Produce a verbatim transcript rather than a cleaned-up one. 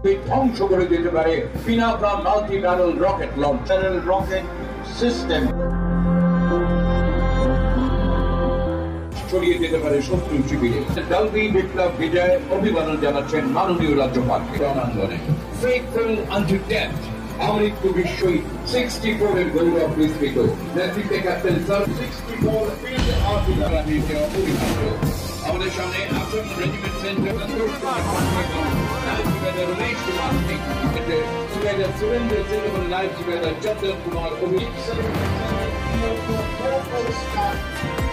ধ্বংস করে দিতে পারে Pinaka multi barrel rocket launcher rocket system ছড়িয়ে দিতে পারে শত্রু শিবিরে। ডালবি বিপ্লব বিজয় অভিবাদন জানাচ্ছেন মাননীয় রাজ্যপালকে। রণাঙ্গনে ফেথফুল আনটু ডেথ আমৃত্যু বিশ্বই সিক্সটি ফোর এর গৌরব বিস্তৃত নেতৃত্বে captain sir sixty four field আর্টিলারিতে অপরিহার্য। আমাদের সামনে আসন রেজিমেন্ট সেন্টার রমেশ কুমার সিং, সুবেদার সুরেন্দ্র সিং এবং নাইট সুবেদার চন্দন কুমার অভিজিৎ।